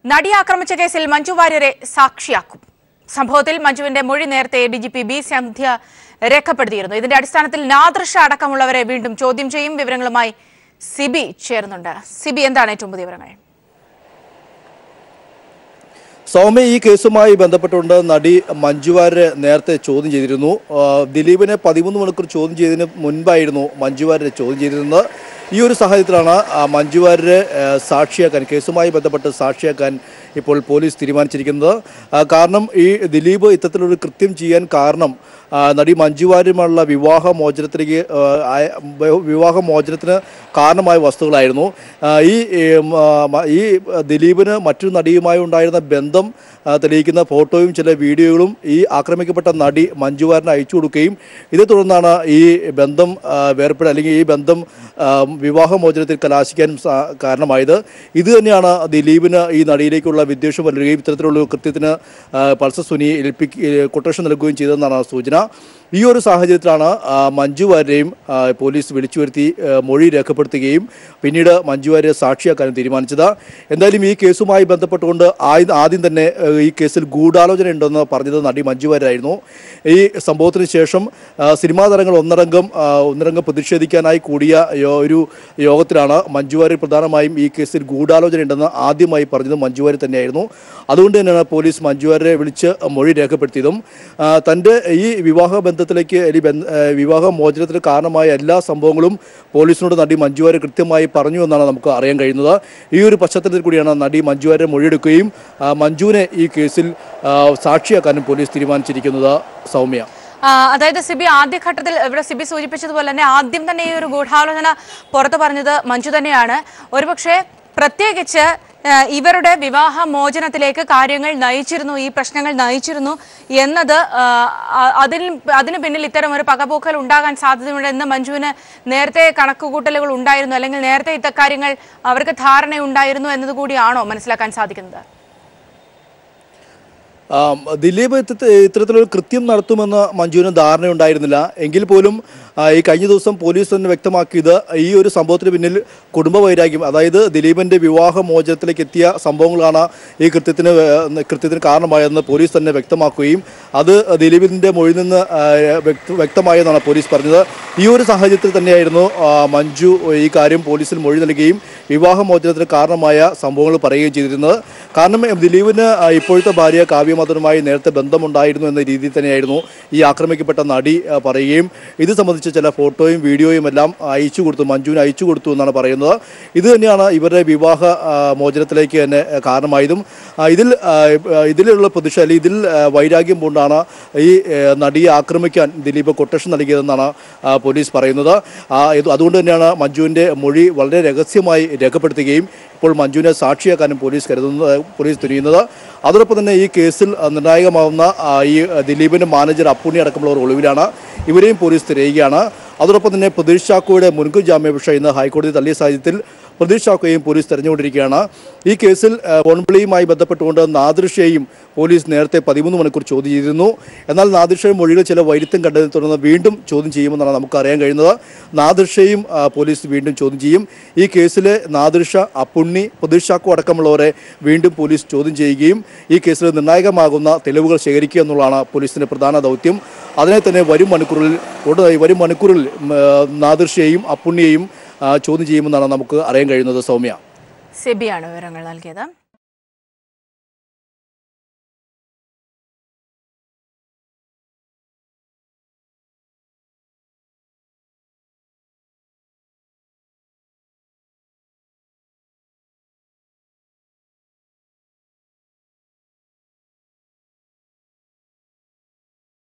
നടിയെ ആക്രമിച്ച കേസിൽ മഞ്ജു വാര്യരെ സാക്ഷിയാക്കും. സംഭവത്തിൽ മഞ്ജുവിന്റെ മൊഴി നേരത്തെ ഡിജിപി ബി സന്ധ്യ രേഖപ്പെടുത്തിയിരുന്നു. ഇതിന്റെ അടിസ്ഥാനത്തിൽ നാദൃഷ അടക്കമുള്ളവരെ വീണ്ടും ചോദ്യം ചെയ്യും. വിവരങ്ങളുമായി സിബി ചേർന്നുണ്ട്. സിബി, എന്താണ് ഏറ്റവും പുതിയ വിവരങ്ങൾ? സൗമ്യ, ഈ കേസുമായി ബന്ധപ്പെട്ടുകൊണ്ട് നടി മഞ്ജു വാര്യരെ നേരത്തെ ചോദ്യം ചെയ്തിരുന്നു. ദിലീപിനെ 13 മണിക്കൂർ ചോദ്യം ചെയ്തതിന് മുൻപായിരുന്നു മഞ്ജു വാര്യരെ ചോദ്യം ചെയ്തിരുന്നത്. ഈ ഒരു സാഹചര്യത്തിലാണ് മഞ്ജു വാര്യരെ സാക്ഷിയാക്കാൻ, കേസുമായി ബന്ധപ്പെട്ട് സാക്ഷിയാക്കാൻ ഇപ്പോൾ പോലീസ് തീരുമാനിച്ചിരിക്കുന്നത്. കാരണം ഈ ദിലീപ് ഇത്തരത്തിലൊരു കൃത്യം ചെയ്യാൻ കാരണം നടി മഞ്ജു വാര്യരുമായുള്ള വിവാഹമോചനത്തിന് കാരണമായ വസ്തുക്കളായിരുന്നു. ഈ ദിലീപിന് മറ്റൊരു നടിയുമായി ഉണ്ടായിരുന്ന ബന്ധം തെളിയിക്കുന്ന ഫോട്ടോയും ചില വീഡിയോകളും ഈ ആക്രമിക്കപ്പെട്ട നടി മഞ്ജു വാര്യരിന് അയച്ചു കൊടുക്കുകയും ഇതേ തുടർന്നാണ് ഈ ബന്ധം വേർപ്പെടുക, അല്ലെങ്കിൽ ഈ ബന്ധം വിവാഹമോചനത്തിൽ കലാശിക്കാനും കാരണമായത്. ഇത് തന്നെയാണ് ദിലീപിന് ഈ നടിയിലേക്കുള്ള വിദ്വേഷം വളരുകയും ഇത്തരത്തിലുള്ള കൃത്യത്തിന് പൾസർ സുനി കൊട്ടേഷൻ നൽകുകയും ചെയ്തതെന്നാണ് സൂചന. ഈ ഒരു സാഹചര്യത്തിലാണ് മഞ്ജു വാര്യരെയും പോലീസ് വിളിച്ചു വരുത്തി മൊഴി രേഖപ്പെടുത്തുകയും പിന്നീട് മഞ്ജു വാര്യരെ സാക്ഷിയാക്കാനും തീരുമാനിച്ചത്. എന്തായാലും ഈ കേസുമായി ബന്ധപ്പെട്ടുകൊണ്ട് ആദ്യം തന്നെ ഈ കേസിൽ ഗൂഢാലോചന ഉണ്ടെന്ന് പറഞ്ഞത് നടി മഞ്ജു വാര്യരായിരുന്നു. ഈ സംഭവത്തിന് ശേഷം സിനിമാ താരങ്ങൾ ഒന്നരംഗം പ്രതിഷേധിക്കാനായി കൂടിയ ഒരു യോഗത്തിലാണ് മഞ്ജു വാര്യർ പ്രധാനമായും ഈ കേസിൽ ഗൂഢാലോചന ഉണ്ടെന്ന് ആദ്യമായി പറഞ്ഞത് മഞ്ജു വാര്യർ തന്നെയായിരുന്നു. അതുകൊണ്ട് തന്നെയാണ് പോലീസ് മഞ്ജു വാര്യരെ വിളിച്ച് മൊഴി രേഖപ്പെടുത്തിയതും. തൻ്റെ ഈ വിവാഹബന്ധത്തിലേക്ക് വിവാഹമോചനത്തിന് കാരണമായ എല്ലാ സംഭവങ്ങളും പോലീസിനോട് നടി മഞ്ജു വാര്യർ കൃത്യമായി പറഞ്ഞു എന്നാണ് നമുക്ക് അറിയാൻ കഴിയുന്നത്. ഈ ഒരു പശ്ചാത്തലത്തിൽ കൂടിയാണ് നടി മഞ്ജു വാര്യരെ മൊഴിയെടുക്കുകയും മഞ്ജുവിനെ ഈ കേസിൽ സാക്ഷിയാക്കാനും പോലീസ് തീരുമാനിച്ചിരിക്കുന്നത്. സൗമ്യ, അതായത് സിബി, ആദ്യഘട്ടത്തിൽ ഇവിടെ സിബി സൂചിപ്പിച്ചതുപോലെ തന്നെ ആദ്യം തന്നെ ഈ ഒരു ഗൂഢാലോചന പുറത്തു പറഞ്ഞത് മഞ്ജു തന്നെയാണ്. ഒരുപക്ഷെ പ്രത്യേകിച്ച് ഇവരുടെ വിവാഹമോചനത്തിലേക്ക് കാര്യങ്ങൾ നയിച്ചിരുന്നു, ഈ പ്രശ്നങ്ങൾ നയിച്ചിരുന്നു എന്നത് അതിന് പിന്നിൽ ഇത്തരം ഒരു പകപോക്കൽ ഉണ്ടാകാൻ സാധ്യതയുണ്ട് എന്ന് മഞ്ജുവിന് നേരത്തെ കണക്കുകൂട്ടലുകൾ ഉണ്ടായിരുന്നു, അല്ലെങ്കിൽ നേരത്തെ ഇത്തരക്കാര്യങ്ങൾ അവർക്ക് ധാരണയുണ്ടായിരുന്നു എന്നതുകൂടിയാണോ മനസ്സിലാക്കാൻ സാധിക്കുന്നത്? ദിലീപ് ഇത്തരത്തിലൊരു കൃത്യം നടത്തുമെന്ന് മഞ്ജുവിന് ധാരണയുണ്ടായിരുന്നില്ല. എങ്കിൽ പോലും ഈ കഴിഞ്ഞ ദിവസം പോലീസ് തന്നെ വ്യക്തമാക്കിയത് ഈ ഒരു സംഭവത്തിന് പിന്നിൽ കുടുംബ വൈരാഗ്യം, അതായത് ദിലീപിൻ്റെ വിവാഹമോചനത്തിലേക്ക് എത്തിയ സംഭവങ്ങളാണ് ഈ കൃത്യത്തിന് കാരണമായതെന്ന് പോലീസ് തന്നെ വ്യക്തമാക്കുകയും അത് ദിലീപിൻ്റെ മൊഴിയിൽ നിന്ന് വ്യക്തമായെന്നാണ് പോലീസ് പറഞ്ഞത്. ഈ ഒരു സാഹചര്യത്തിൽ തന്നെയായിരുന്നു മഞ്ജു ഈ കാര്യം പോലീസിൽ മൊഴി നൽകുകയും വിവാഹമോചനത്തിന് കാരണമായ സംഭവങ്ങൾ പറയുകയും ചെയ്തിരുന്നത്. കാരണം ദിലീപിന് ഇപ്പോഴത്തെ ഭാര്യ കാവ്യമധനുമായി നേരത്തെ ബന്ധമുണ്ടായിരുന്നു എന്ന രീതിയിൽ തന്നെയായിരുന്നു ഈ ആക്രമിക്കപ്പെട്ട നടി പറയുകയും ഇത് സംബന്ധിച്ച് ചില ഫോട്ടോയും വീഡിയോയും എല്ലാം മഞ്ജുവിന് അയച്ചു കൊടുത്തു എന്നാണ് പറയുന്നത്. ഇത് തന്നെയാണ് ഇവരുടെ വിവാഹ മോചനത്തിലേക്ക് തന്നെ കാരണമായതും. ഇതിലുള്ള പ്രതിഷേധം, അല്ലെങ്കിൽ ഇതിൽ വൈരാഗ്യം കൊണ്ടാണ് ഈ നടിയെ ആക്രമിക്കാൻ ദിലീപ് കൊട്ടേഷൻ നൽകിയതെന്നാണ് പോലീസ് പറയുന്നത്. അതുകൊണ്ട് തന്നെയാണ് മഞ്ജുവിൻ്റെ മൊഴി വളരെ രഹസ്യമായി രേഖപ്പെടുത്തുകയും ഇപ്പോൾ മഞ്ജുവിനെ സാക്ഷിയാക്കാനും പോലീസ് തിരിയുന്നത്. അതോടൊപ്പം തന്നെ ഈ കേസിൽ നിർണായകമാവുന്ന ഈ ദിലീപിൻ്റെ മാനേജർ അപ്പുണ്ണി അടക്കമുള്ളവർ ഒളിവിലാണ്. ഇവരെയും പോലീസ് തിരയുകയാണ്. അതോടൊപ്പം തന്നെ പ്രതീഷ് ചാക്കോയുടെ മുൻകൂർ ജാമ്യാപേക്ഷ ഇന്ന് ഹൈക്കോടതി തള്ളിയ സാഹചര്യത്തിൽ പ്രതീഷ് ചാക്കോയെയും പോലീസ് തെരഞ്ഞുകൊണ്ടിരിക്കുകയാണ്. ഈ കേസിൽ ഫോൺവിളിയുമായി ബന്ധപ്പെട്ടുകൊണ്ട് നാദൃഷയെയും പോലീസ് നേരത്തെ 13 മണിക്കൂർ ചോദ്യം ചെയ്തിരുന്നു. എന്നാൽ നാദൃഷയുടെ മൊഴികൾ ചില വൈരുദ്ധ്യം കണ്ടതിനെ തുടർന്ന് വീണ്ടും ചോദ്യം ചെയ്യുമെന്നാണ് നമുക്ക് അറിയാൻ കഴിയുന്നത്. നാദൃഷയെയും പോലീസ് വീണ്ടും ചോദ്യം ചെയ്യും. ഈ കേസിലെ നാദൃഷ, അപ്പുണ്ണി, പ്രതീഷ് ചാക്കോ അടക്കമുള്ളവരെ വീണ്ടും പോലീസ് ചോദ്യം ചെയ്യുകയും ഈ കേസിൽ നിർണായകമാകുന്ന തെളിവുകൾ ശേഖരിക്കുക എന്നുള്ളതാണ് പോലീസിൻ്റെ പ്രധാന ദൗത്യം. അതിനെ തന്നെ വരും മണിക്കൂറിൽ നാദൃഷയെയും അപ്പുണ്ണിയെയും ചോദ്യം ചെയ്യുമെന്നാണ് നമുക്ക് അറിയാൻ കഴിയുന്നത്. സൗമ്യ, സിബിയാണ് വിവരങ്ങൾ നൽകിയത്.